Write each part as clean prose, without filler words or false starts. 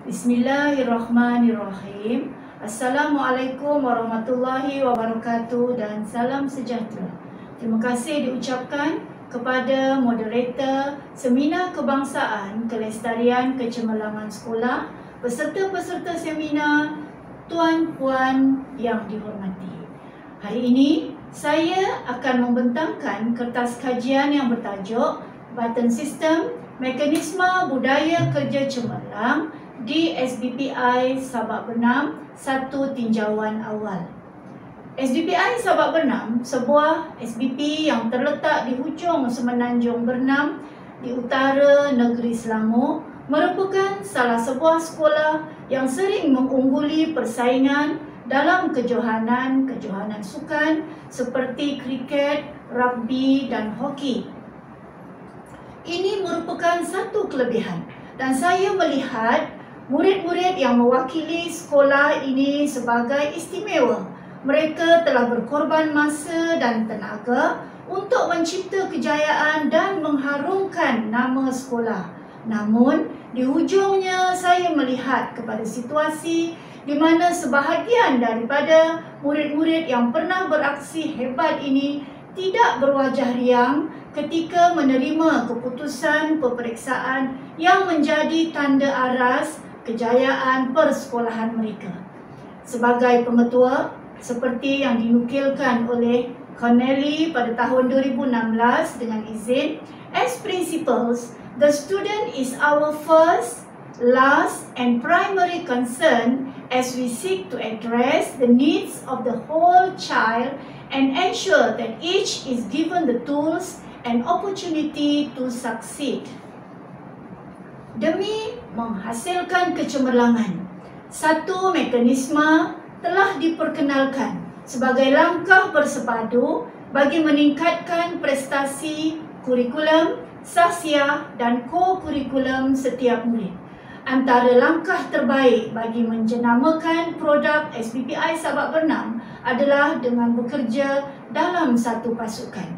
Bismillahirrahmanirrahim. Assalamualaikum warahmatullahi wabarakatuh dan salam sejahtera. Terima kasih diucapkan kepada moderator Seminar Kebangsaan Kelestarian Kecemerlangan Sekolah, peserta-peserta seminar, tuan-puan yang dihormati. Hari ini saya akan membentangkan kertas kajian yang bertajuk Button System Mekanisme Budaya Kerja Cemerlang di SBPI Sabak Bernam, satu tinjauan awal. SBPI Sabak Bernam, sebuah SBP yang terletak di hujung Semenanjung Bernam di utara negeri Selangor, merupakan salah sebuah sekolah yang sering mengungguli persaingan dalam kejohanan sukan seperti kriket, rugby dan hoki. Ini merupakan satu kelebihan dan saya melihat murid-murid yang mewakili sekolah ini sebagai istimewa. Mereka telah berkorban masa dan tenaga untuk mencipta kejayaan dan mengharumkan nama sekolah. Namun, di hujungnya saya melihat kepada situasi di mana sebahagian daripada murid-murid yang pernah beraksi hebat ini tidak berwajah riang ketika menerima keputusan peperiksaan yang menjadi tanda aras kejayaan persekolahan mereka. Sebagai pengetua, seperti yang dinukilkan oleh Connelly pada tahun 2016 dengan izin, as principals, the student is our first, last and primary concern as we seek to address the needs of the whole child and ensure that each is given the tools and opportunity to succeed. Demi menghasilkan kecemerlangan, satu mekanisme telah diperkenalkan sebagai langkah bersepadu bagi meningkatkan prestasi kurikulum, sahsiah dan ko-kurikulum setiap murid. Antara langkah terbaik bagi menjenamakan produk SBPI Sabak Bernam adalah dengan bekerja dalam satu pasukan.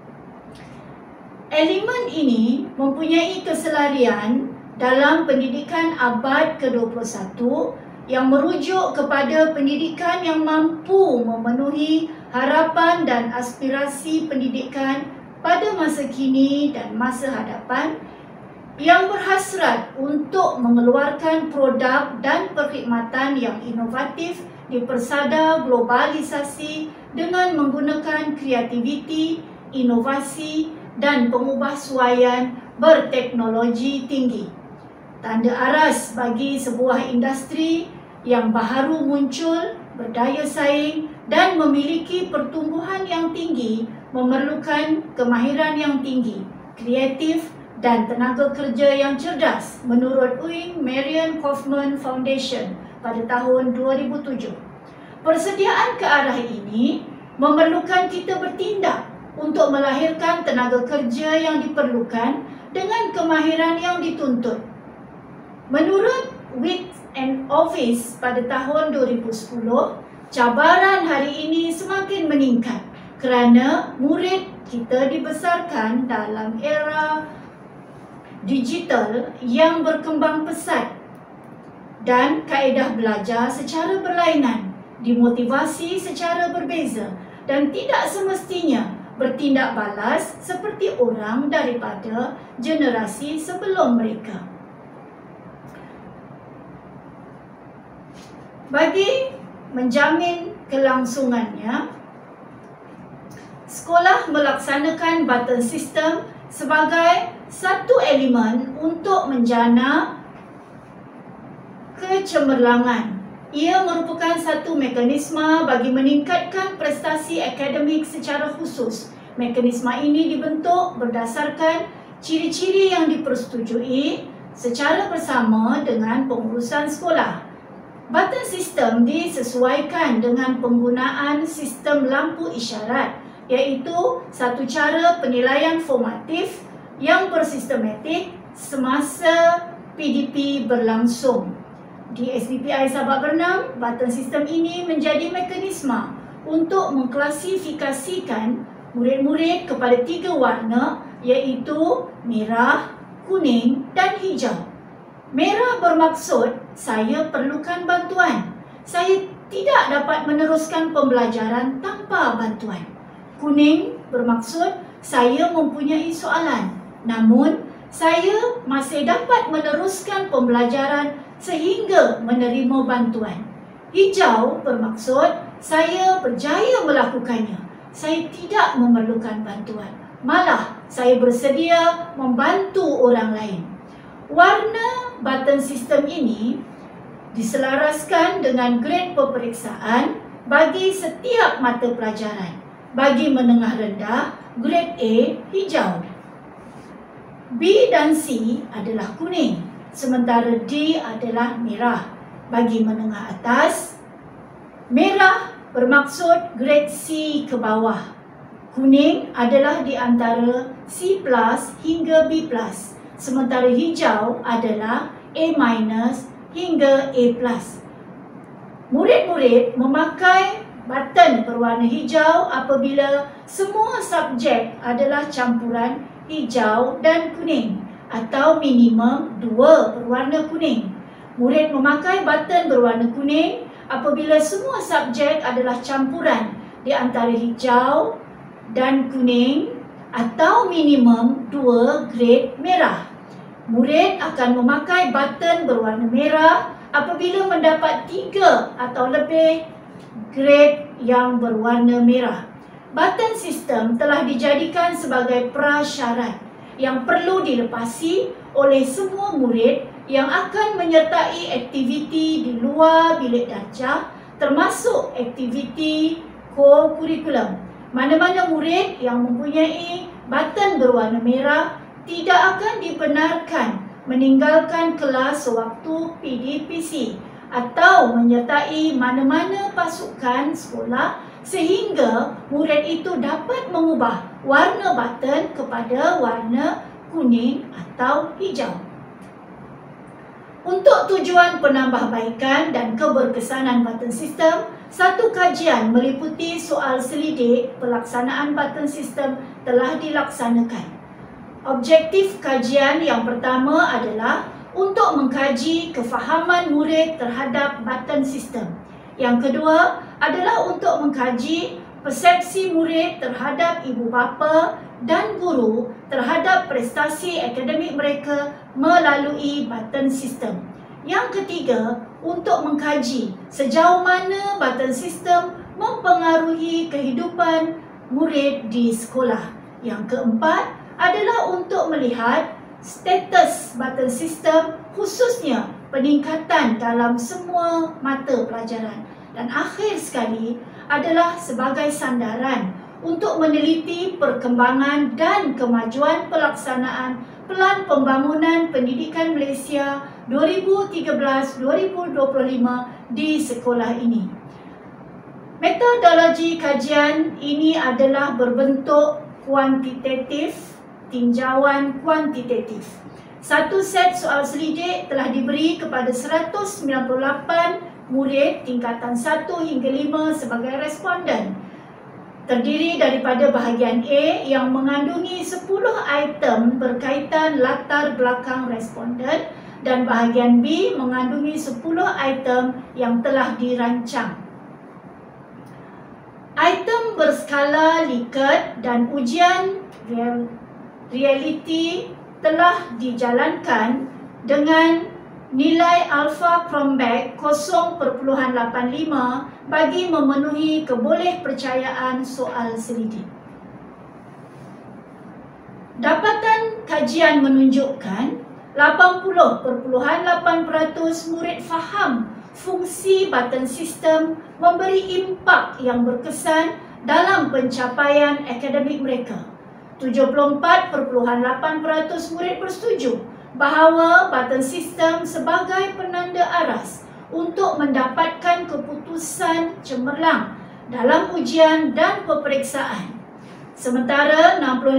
Elemen ini mempunyai keselarian dalam pendidikan abad ke-21 yang merujuk kepada pendidikan yang mampu memenuhi harapan dan aspirasi pendidikan pada masa kini dan masa hadapan, yang berhasrat untuk mengeluarkan produk dan perkhidmatan yang inovatif di persada globalisasi dengan menggunakan kreativiti, inovasi dan pengubahsuaian berteknologi tinggi. Tanda aras bagi sebuah industri yang baharu muncul, berdaya saing dan memiliki pertumbuhan yang tinggi memerlukan kemahiran yang tinggi, kreatif dan tenaga kerja yang cerdas menurut Wing Marion Kaufman Foundation pada tahun 2007. Persediaan ke arah ini memerlukan kita bertindak untuk melahirkan tenaga kerja yang diperlukan dengan kemahiran yang dituntut. Menurut Wit and Office pada tahun 2010, cabaran hari ini semakin meningkat kerana murid kita dibesarkan dalam era digital yang berkembang pesat dan kaedah belajar secara berlainan, dimotivasi secara berbeza dan tidak semestinya bertindak balas seperti orang daripada generasi sebelum mereka. Bagi menjamin kelangsungannya, sekolah melaksanakan button system sebagai satu elemen untuk menjana kecemerlangan. Ia merupakan satu mekanisme bagi meningkatkan prestasi akademik secara khusus. Mekanisme ini dibentuk berdasarkan ciri-ciri yang dipersetujui secara bersama dengan pengurusan sekolah. Button system disesuaikan dengan penggunaan sistem lampu isyarat, iaitu satu cara penilaian formatif yang bersistematik semasa PDP berlangsung. Di SBPI Sabak Bernam, button system ini menjadi mekanisme untuk mengklasifikasikan murid-murid kepada 3 warna, iaitu merah, kuning dan hijau. Merah bermaksud saya perlukan bantuan. Saya tidak dapat meneruskan pembelajaran tanpa bantuan. Kuning bermaksud saya mempunyai soalan, namun saya masih dapat meneruskan pembelajaran sehingga menerima bantuan. Hijau bermaksud saya berjaya melakukannya. Saya tidak memerlukan bantuan. Malah saya bersedia membantu orang lain. Warna button sistem ini diselaraskan dengan grade peperiksaan bagi setiap mata pelajaran. Bagi menengah rendah, grade A hijau. B dan C adalah kuning, sementara D adalah merah. Bagi menengah atas, merah bermaksud grade C ke bawah. Kuning adalah di antara C+ hingga B+. Sementara hijau adalah A- hingga A+. Murid-murid memakai button berwarna hijau apabila semua subjek adalah campuran hijau dan kuning atau minimum 2 berwarna kuning. Murid memakai button berwarna kuning apabila semua subjek adalah campuran di antara hijau dan kuning atau minimum 2 grade merah. Murid akan memakai button berwarna merah apabila mendapat 3 atau lebih grade yang berwarna merah. Button sistem telah dijadikan sebagai prasyarat yang perlu dilepasi oleh semua murid yang akan menyertai aktiviti di luar bilik darjah, termasuk aktiviti co-curriculum. Mana-mana murid yang mempunyai button berwarna merah tidak akan dibenarkan meninggalkan kelas sewaktu PDPC atau menyertai mana-mana pasukan sekolah sehingga murid itu dapat mengubah warna button kepada warna kuning atau hijau. Untuk tujuan penambahbaikan dan keberkesanan button sistem, satu kajian meliputi soal selidik pelaksanaan button sistem telah dilaksanakan. Objektif kajian yang pertama adalah untuk mengkaji kefahaman murid terhadap button sistem. Yang kedua adalah untuk mengkaji persepsi murid terhadap ibu bapa dan guru terhadap prestasi akademik mereka melalui button sistem. Yang ketiga, untuk mengkaji sejauh mana button sistem mempengaruhi kehidupan murid di sekolah. Yang keempat adalah untuk melihat status button sistem, khususnya peningkatan dalam semua mata pelajaran. Dan akhir sekali adalah sebagai sandaran untuk meneliti perkembangan dan kemajuan pelaksanaan Pelan Pembangunan Pendidikan Malaysia 2013-2025 di sekolah ini. Metodologi kajian ini adalah berbentuk kuantitatif, tinjauan kuantitatif. Satu set soal selidik telah diberi kepada 198 murid tingkatan 1 hingga 5 sebagai responden. Terdiri daripada bahagian A yang mengandungi 10 item berkaitan latar belakang responden dan bahagian B mengandungi 10 item yang telah dirancang. Item berskala Likert dan ujian realiti telah dijalankan dengan nilai alpha Cronbach 0.85 bagi memenuhi kebolehpercayaan soal selidik. Dapatan kajian menunjukkan 80.8% murid faham fungsi button sistem memberi impak yang berkesan dalam pencapaian akademik mereka. 74.8% murid bersetuju bahawa button sistem sebagai penanda aras untuk mendapatkan keputusan cemerlang dalam ujian dan peperiksaan. Sementara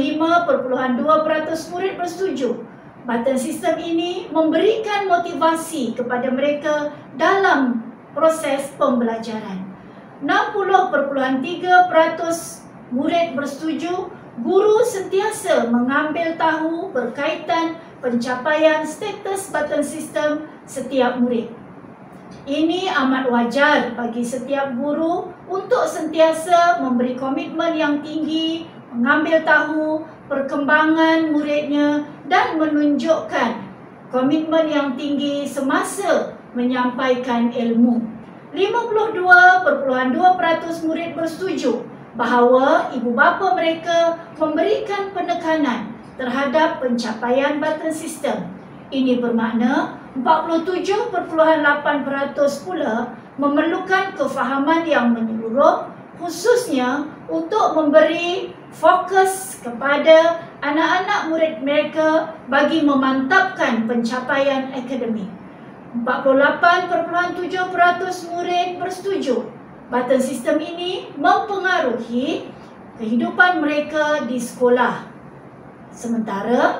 65.2% murid bersetuju button sistem ini memberikan motivasi kepada mereka dalam proses pembelajaran. 60.3% murid bersetuju guru sentiasa mengambil tahu berkaitan pencapaian status button system setiap murid. Ini amat wajar bagi setiap guru untuk sentiasa memberi komitmen yang tinggi, mengambil tahu perkembangan muridnya dan menunjukkan komitmen yang tinggi semasa menyampaikan ilmu. 52.2% murid bersetuju bahawa ibu bapa mereka memberikan penekanan terhadap pencapaian button system. Ini bermakna 47.8% pula memerlukan kefahaman yang menyeluruh, khususnya untuk memberi fokus kepada anak-anak murid mereka bagi memantapkan pencapaian akademik. 48.7% murid bersetuju button system ini mempengaruhi kehidupan mereka di sekolah. Sementara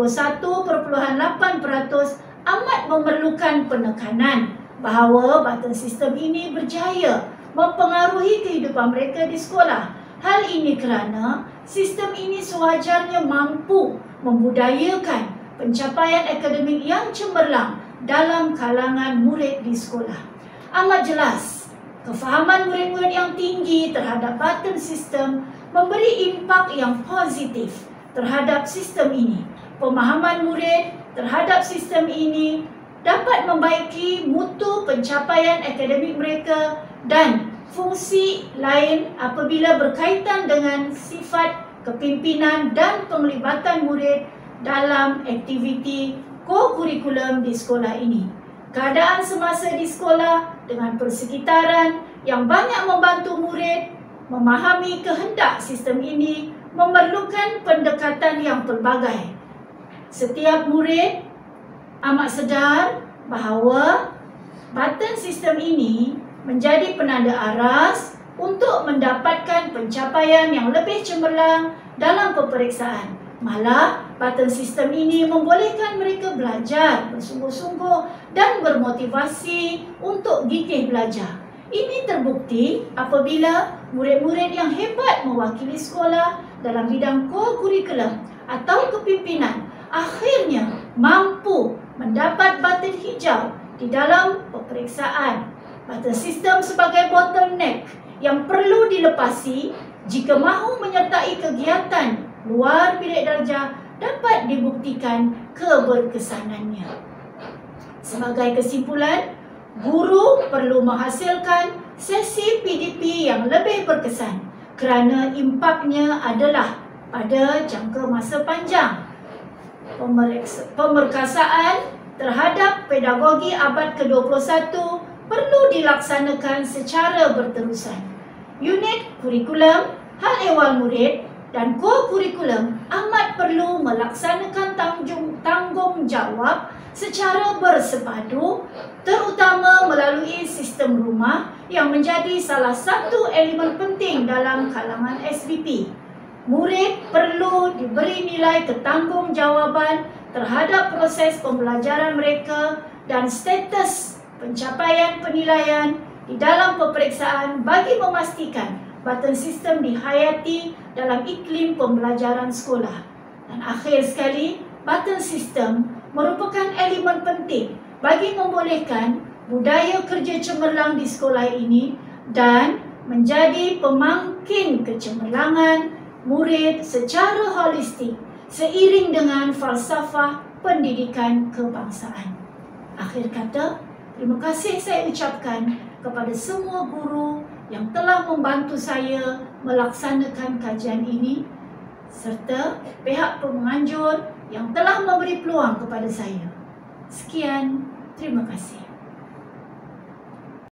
51.8% amat memerlukan penekanan bahawa button system ini berjaya mempengaruhi kehidupan mereka di sekolah. Hal ini kerana sistem ini sewajarnya mampu membudayakan pencapaian akademik yang cemerlang dalam kalangan murid di sekolah. Amat jelas, kefahaman murid-murid yang tinggi terhadap button system memberi impak yang positif terhadap sistem ini. Pemahaman murid terhadap sistem ini dapat membaiki mutu pencapaian akademik mereka dan fungsi lain apabila berkaitan dengan sifat kepimpinan dan penglibatan murid dalam aktiviti ko-kurikulum di sekolah ini. Keadaan semasa di sekolah dengan persekitaran yang banyak membantu murid memahami kehendak sistem ini memerlukan pendekatan yang pelbagai. Setiap murid amat sedar bahawa button sistem ini menjadi penanda aras untuk mendapatkan pencapaian yang lebih cemerlang dalam peperiksaan. Malah, button sistem ini membolehkan mereka belajar bersungguh-sungguh dan bermotivasi untuk gigih belajar. Ini terbukti apabila murid-murid yang hebat mewakili sekolah dalam bidang ko-kurikulum atau kepimpinan akhirnya mampu mendapat button hijau di dalam peperiksaan. Button sistem sebagai bottleneck yang perlu dilepasi jika mahu menyertai kegiatan luar bilik darjah dapat dibuktikan keberkesanannya. Sebagai kesimpulan, guru perlu menghasilkan sesi PDP yang lebih berkesan kerana impaknya adalah pada jangka masa panjang. Pemerkasaan terhadap pedagogi abad ke-21 perlu dilaksanakan secara berterusan. Unit kurikulum, hal ehwal murid dan ko-kurikulum amat perlu melaksanakan tanggungjawab secara bersepadu, terutama melalui sistem rumah yang menjadi salah satu elemen penting dalam kalangan SBP. Murid perlu diberi nilai ketanggungjawabban terhadap proses pembelajaran mereka dan status pencapaian penilaian di dalam peperiksaan bagi memastikan button sistem dihayati dalam iklim pembelajaran sekolah. Dan akhir sekali, button sistem merupakan elemen penting bagi membolehkan budaya kerja cemerlang di sekolah ini dan menjadi pemangkin kecemerlangan murid secara holistik seiring dengan falsafah pendidikan kebangsaan. Akhir kata, terima kasih saya ucapkan kepada semua guru yang telah membantu saya melaksanakan kajian ini serta pihak penganjur yang telah memberi peluang kepada saya. Sekian, terima kasih.